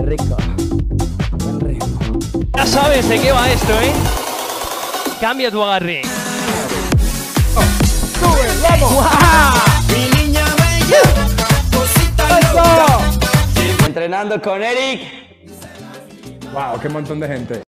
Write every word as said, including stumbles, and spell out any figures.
rico. Buen ritmo. Ya sabes de qué va esto, ¿eh? Cambia tu agarre. Oh. ¡Sube, vamos! ¡Wow! Mi niña bella, cosita loca. Entrenando con Eric. Wow, qué montón de gente.